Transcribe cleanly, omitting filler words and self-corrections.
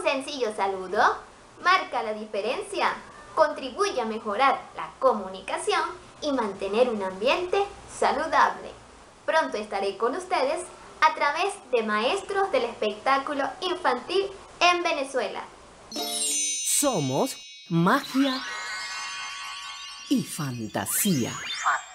sencillo saludo marca la diferencia, contribuye a mejorar la comunicación y mantener un ambiente saludable. Pronto estaré con ustedes a través de Maestros del Espectáculo Infantil en Venezuela. Somos magia y fantasía.